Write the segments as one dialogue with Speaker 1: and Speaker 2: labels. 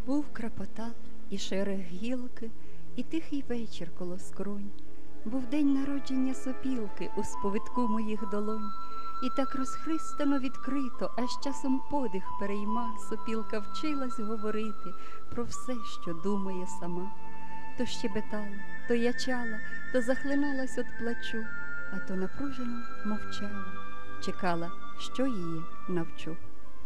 Speaker 1: Був крапотал, і шерех гілки, і тихий вечір коло скронь. Був день народження сопілки у сповитку моїх долонь. І так розхристано відкрито, аж часом подих перейма, сопілка вчилась говорити про все, що думає сама. То щебетала, то ячала, то захлиналась от плачу, а то напружено мовчала, чекала, що її навчу.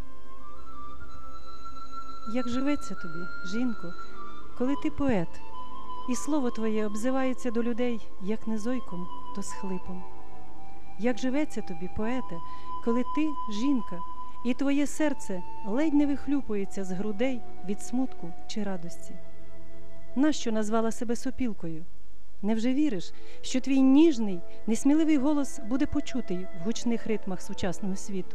Speaker 2: Як живеться тобі, жінко, коли ти поет, і слово твоє обзивається до людей як не зойком, то з хлипом. Як живеться тобі, поете, коли ти жінка, і твоє серце ледь не вихлюпується з грудей від смутку чи радості? Нащо назвала себе сопілкою? Невже віриш, що твій ніжний, несміливий голос буде почутий в гучних ритмах сучасного світу?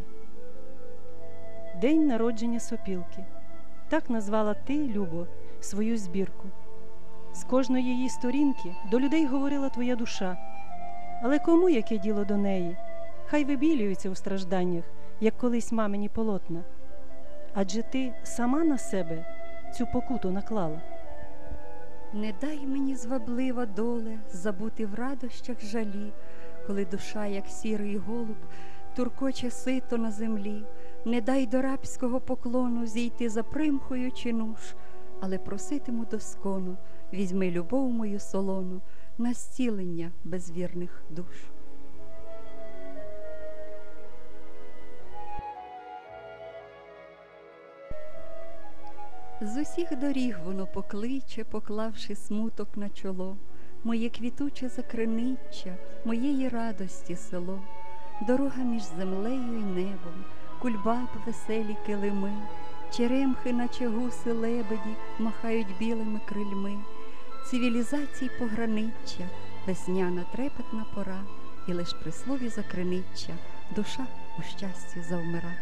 Speaker 2: День народження сопілки. Так назвала ти, Любо, свою збірку. З кожної її сторінки до людей говорила твоя душа. Але кому яке діло до неї? Хай вибілюються у стражданнях, як колись мамині полотна. Адже ти сама на себе цю покуту наклала.
Speaker 1: Не дай мені, зваблива доле, забути в радощах жалі, коли душа, як сірий голуб, туркоче сито на землі. Не дай до рабського поклону зійти за примхою чи нуж, але проситиму доскону, візьми любов мою солону на зцілення безвірних душ. З усіх доріг воно покличе, поклавши смуток на чоло, моє квітуче закриниччя, моєї радості село, дорога між землею й небом, кульбаб веселі килими, черемхи, наче гуси лебеді, махають білими крильми, цивілізацій пограниччя, весняна трепетна пора, і лиш при слові закриниччя душа у щасті завмира.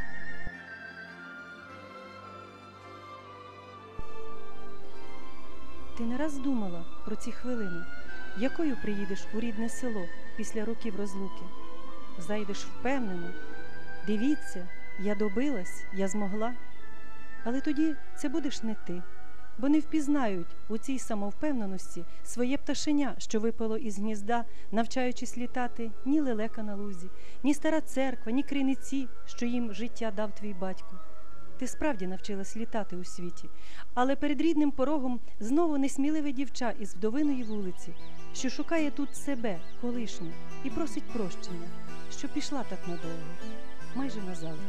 Speaker 2: Ти не раз думала про ці хвилини, якою приїдеш у рідне село після років розлуки? Зайдеш впевнено, дивіться, я добилась, я змогла. Але тоді це будеш не ти, бо не впізнають у цій самовпевненості своє пташеня, що випало із гнізда, навчаючись літати ні лелека на лузі, ні стара церква, ні криниці, що їм життя дав твій батько. Ти справді навчилась літати у світі, але перед рідним порогом знову несміливе дівча із вдовиної вулиці, що шукає тут себе, колишню, і просить прощення, що пішла так надовго, майже назавжди.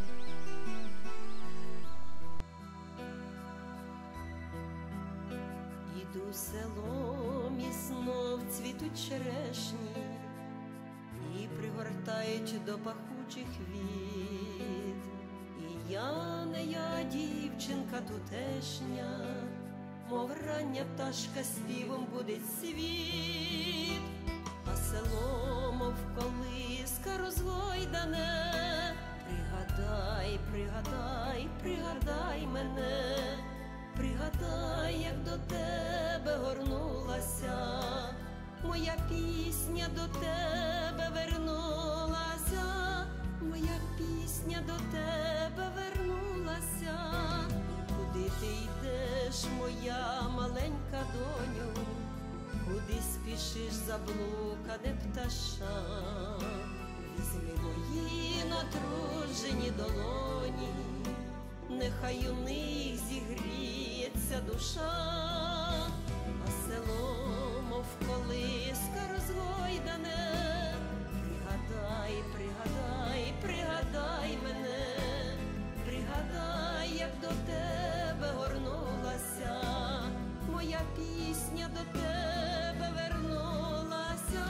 Speaker 3: Іду селом, і знов цвітуть черешні, і пригортають до пахучих віт. І я дівчинка тутешня, мов рання пташка співом будить світ, а село, мов колиска розгойдане. Пригадай, пригадай, пригадай мене, пригадай, як до тебе горнулася, моя пісня до тебе вернулася, моя пісня до тебе вернулася. Куди ти йдеш, моя маленька доню, куди спішиш, заблукане пташа? Візьми мої натруджені долоні, нехай у них зігріється душа, а село, мов колиска розгойдане. Пригадай, пригадай, пригадай мене, пригадай, як до тебе горнулася, моя пісня до тебе вернулася.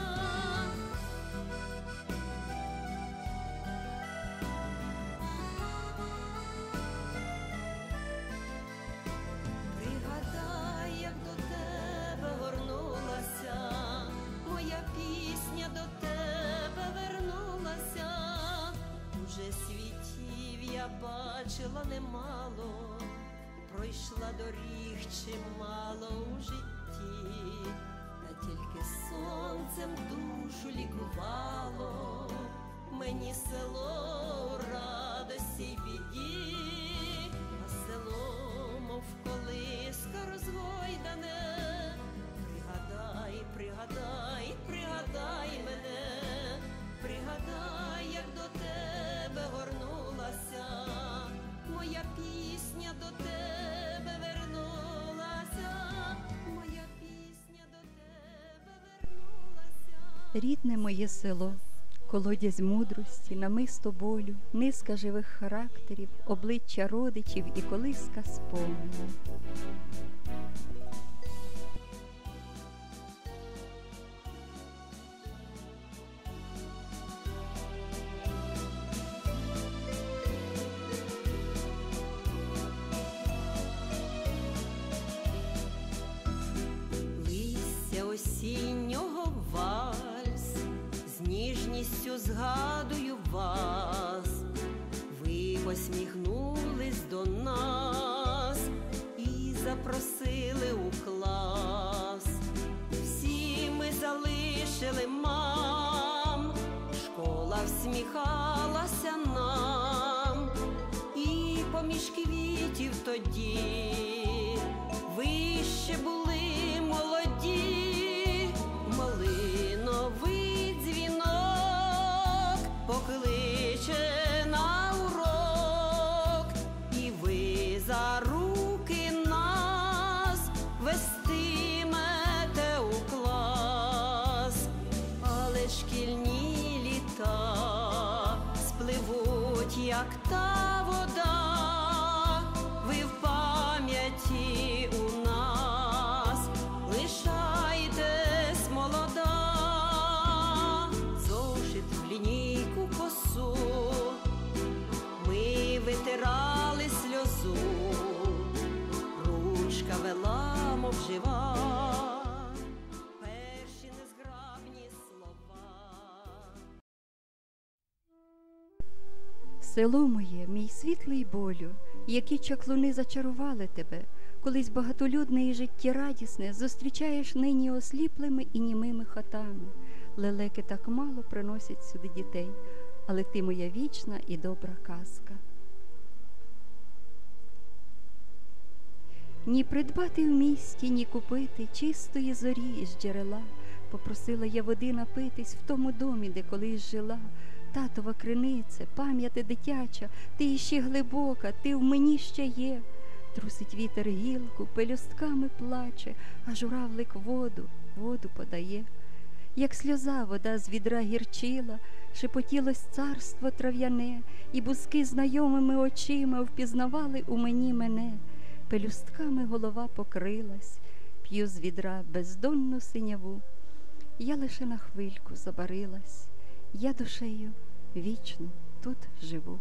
Speaker 3: Пригадай, як до тебе горнулася, моя пісня до тебе вернулася. Уже світів я бачила немало, пройшла доріг чимало у житті, та тільки сонцем душу лікувало мені село у радості й біді, а село, мов колиска розгойдане. Пригадай, пригадай, пригадай мене, пригадай, як до тебе горнулася, моя пісня до тебе вернулася, моя пісня до тебе вернулася.
Speaker 1: Рідне моє село, колодязь мудрості, намисто болю, низка живих характерів, обличчя родичів і колиска спомину.
Speaker 3: Листя осіннього вальс, з ніжністю згадую вас. Ви посміхнулись до нас і запросили у клас. Всі ми залишили мам, школа всміхалася нам, і поміж квітів тоді ви ще були молоді. Малиновий дзвінок покличе на урок, і ви за руки нас вестимете у клас. Але шкільні літа спливуть, як та вода, ви в пам'яті у нас лишайтесь молода. Зошит в лінійку косу ми витирали сльозу, ручка вела, мов жива, перші незграбні слова.
Speaker 1: Село моє, мій світлий болю, які чаклуни зачарували тебе, колись багатолюдне і життєрадісне зустрічаєш нині осліплими і німими хатами. Лелеки так мало приносять сюди дітей, але ти моя вічна і добра казка. Ні придбати в місті, ні купити чистої зорі із джерела. Попросила я води напитись в тому домі, де колись жила. Татова криниця, пам'яти дитяча, ти іще глибока, ти в мені ще є. Трусить вітер гілку, пелюстками плаче, а журавлик воду подає. Як сльоза вода з відра гірчила, шепотілось царство трав'яне, і бузки знайомими очима впізнавали у мені мене. Пелюстками голова покрилась, п'ю з відра бездонну синяву. Я лише на хвильку забарилась, я душею вічно тут живу.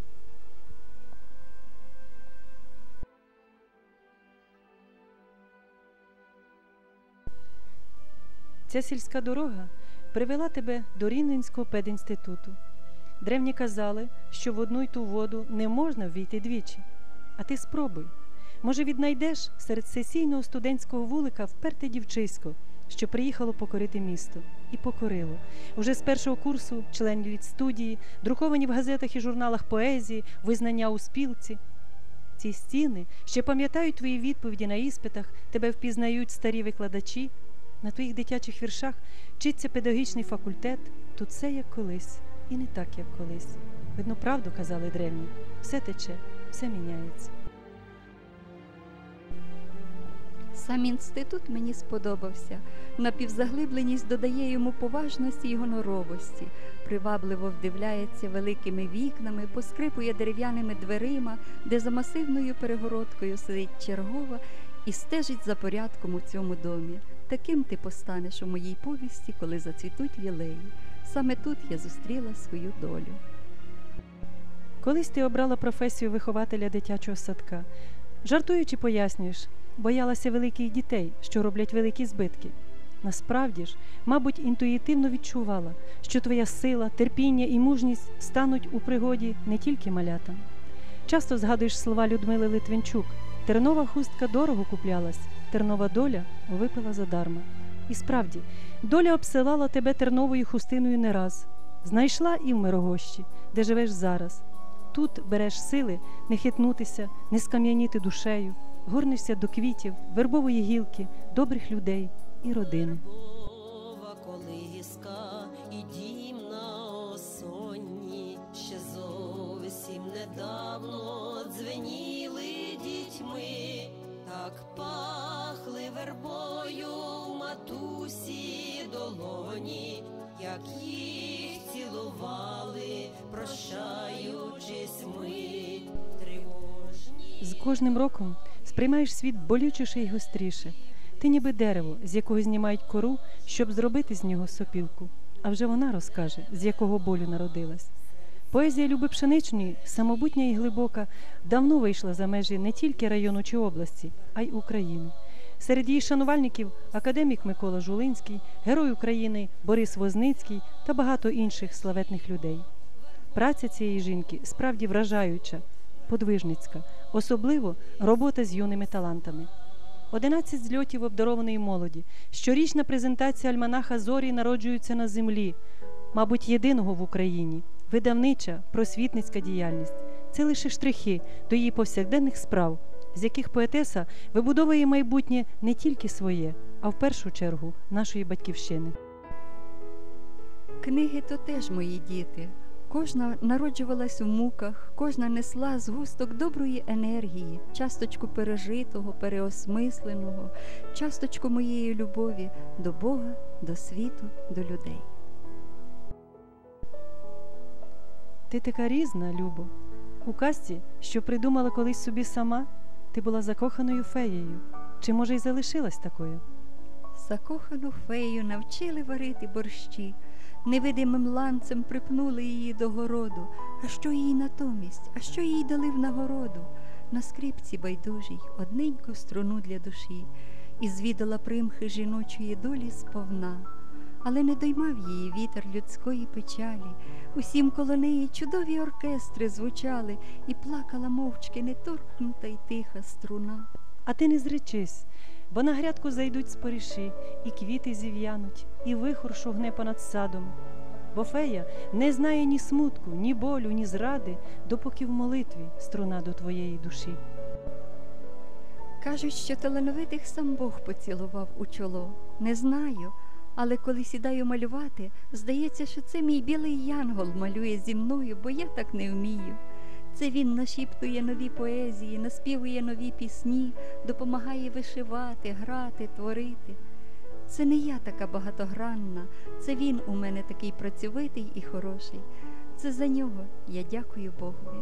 Speaker 2: Ця сільська дорога привела тебе до Рівненського педінституту. Древні казали, що в одну й ту воду не можна ввійти двічі. А ти спробуй. Може, віднайдеш серед сесійного студентського вулика вперте дівчисько, що приїхало покорити місто. І покорило. Уже з першого курсу член літстудії, друковані в газетах і журналах поезії, визнання у спілці. Ці стіни ще пам'ятають твої відповіді на іспитах, тебе впізнають старі викладачі. На твоїх дитячих віршах вчиться педагогічний факультет. Тут все як колись і не так, як колись. Видно, правду казали древні. Все тече, все міняється.
Speaker 1: Сам інститут мені сподобався. Напівзаглибленість додає йому поважності й гоноровості. Привабливо вдивляється великими вікнами, поскрипує дерев'яними дверима, де за масивною перегородкою сидить чергова і стежить за порядком у цьому домі. Таким ти постанеш у моїй повісті, коли зацвітуть лілеї. Саме тут я зустріла свою долю.
Speaker 2: Колись ти обрала професію вихователя дитячого садка. Жартуючи пояснюєш, боялася великих дітей, що роблять великі збитки. Насправді ж, мабуть, інтуїтивно відчувала, що твоя сила, терпіння і мужність стануть у пригоді не тільки малятам. Часто згадуєш слова Людмили Литвинчук: «Тернова хустка дорого куплялась, тернова доля випила задарма». І справді, доля обсилала тебе терновою хустиною не раз. Знайшла і в Мирогощі, де живеш зараз. Тут береш сили не хитнутися, не скам'яніти душею. горнишся до квітів, вербової гілки, добрих людей і родини.
Speaker 3: Вербова колиска і дім на осонні ще зовсім недавно дзвеніли дітьми, так пахли вербою матусі долоні, як їх цілували, прощаючись ми тривожні.
Speaker 2: З кожним роком сприймаєш світ болючіше й гостріше. Ти ніби дерево, з якого знімають кору, щоб зробити з нього сопілку. А вже вона розкаже, з якого болю народилась. Поезія Люби Пшеничної, самобутня і глибока, давно вийшла за межі не тільки району чи області, а й України. Серед її шанувальників академік Микола Жулинський, герой України Борис Возницький та багато інших славетних людей. Праця цієї жінки справді вражаюча, подвижницька, особливо робота з юними талантами. 11 зльотів обдарованої молоді, щорічна презентація альманаха «Зорі народжуються на землі», мабуть, єдиного в Україні, видавнича, просвітницька діяльність. Це лише штрихи до її повсякденних справ, з яких поетеса вибудовує майбутнє не тільки своє, а в першу чергу нашої батьківщини.
Speaker 1: Книги то теж мої діти. Кожна народжувалась у муках, кожна несла згусток доброї енергії, часточку пережитого, переосмисленого, часточку моєї любові до Бога, до світу, до людей.
Speaker 2: Ти така різна, Любо. У казці, що придумала колись собі сама, ти була закоханою феєю. Чи, може, й залишилась такою?
Speaker 1: Закохану фею навчили варити борщі, невидимим ланцем припнули її до городу. А що їй натомість? А що їй дали в нагороду? На скрипці байдужій одненьку струну для душі, і звідала примхи жіночої долі сповна. Але не доймав її вітер людської печалі. Усім коло неї чудові оркестри звучали, і плакала мовчки неторкнута й тиха струна.
Speaker 2: А ти не зречись, бо на грядку зайдуть спориші, і квіти зів'януть, і вихор шугне понад садом. Бо фея не знає ні смутку, ні болю, ні зради, допоки в молитві струна до твоєї душі.
Speaker 1: Кажуть, що талановитих сам Бог поцілував у чоло. Не знаю, але коли сідаю малювати, здається, що це мій білий янгол малює зі мною, бо я так не вмію. Це він нашіптує нові поезії, наспівує нові пісні, допомагає вишивати, грати, творити. Це не я така багатогранна, це він у мене такий працьовитий і хороший. Це за нього я дякую Богові.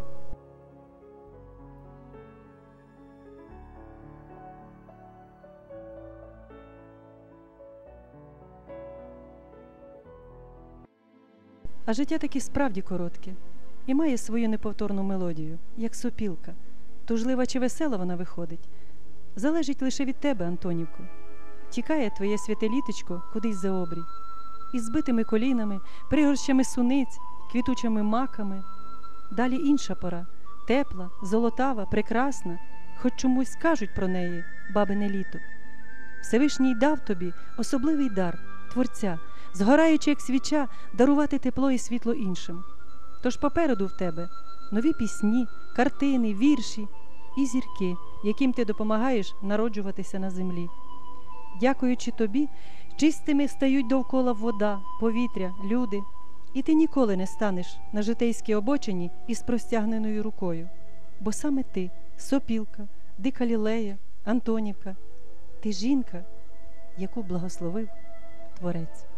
Speaker 2: А життя таки справді коротке і має свою неповторну мелодію, як сопілка. Тужлива чи весела вона виходить. Залежить лише від тебе, Антонівко. Тікає твоє святе літочко кудись за обрій. Із збитими колінами, пригорщами суниць, квітучими маками. Далі інша пора, тепла, золотава, прекрасна, хоч чомусь кажуть про неї бабине літо. Всевишній дав тобі особливий дар, творця, згораючи, як свіча, дарувати тепло і світло іншим. Тож попереду в тебе нові пісні, картини, вірші і зірки, яким ти допомагаєш народжуватися на землі. Дякуючи тобі, чистими стають довкола вода, повітря, люди, і ти ніколи не станеш на житейській обочині із простягненою рукою. Бо саме ти, сопілка, дика лілея, Антонівка, ти жінка, яку благословив Творець.